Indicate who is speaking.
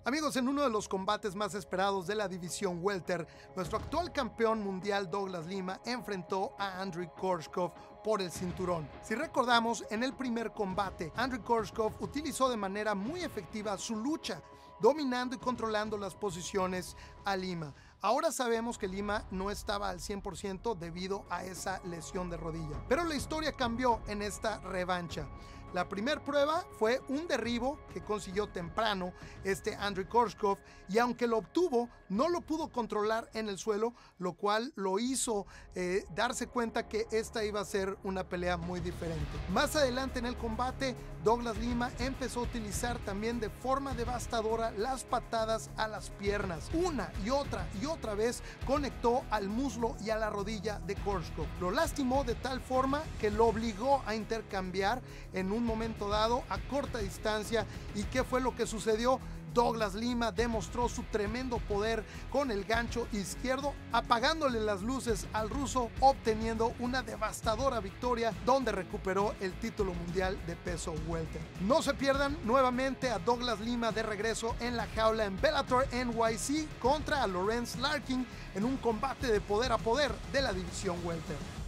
Speaker 1: Amigos, en uno de los combates más esperados de la división welter, nuestro actual campeón mundial Douglas Lima enfrentó a Andrei Koreshkov por el cinturón. Si recordamos, en el primer combate, Andrei Koreshkov utilizó de manera muy efectiva su lucha, dominando y controlando las posiciones a Lima. Ahora sabemos que Lima no estaba al 100% debido a esa lesión de rodilla. Pero la historia cambió en esta revancha. La primera prueba fue un derribo que consiguió temprano Andrei Koreshkov, y aunque lo obtuvo, no lo pudo controlar en el suelo, lo cual lo hizo darse cuenta que esta iba a ser una pelea muy diferente. Más adelante en el combate, Douglas Lima empezó a utilizar también de forma devastadora las patadas a las piernas. Una y otra vez conectó al muslo y a la rodilla de Koreshkov. Lo lastimó de tal forma que lo obligó a intercambiar en un momento dado a corta distancia. ¿Y qué fue lo que sucedió? Douglas Lima demostró su tremendo poder con el gancho izquierdo, apagándole las luces al ruso, obteniendo una devastadora victoria donde recuperó el título mundial de peso welter. No se pierdan nuevamente a Douglas Lima de regreso en la jaula en Bellator NYC contra Lorenz Larkin en un combate de poder a poder de la división welter.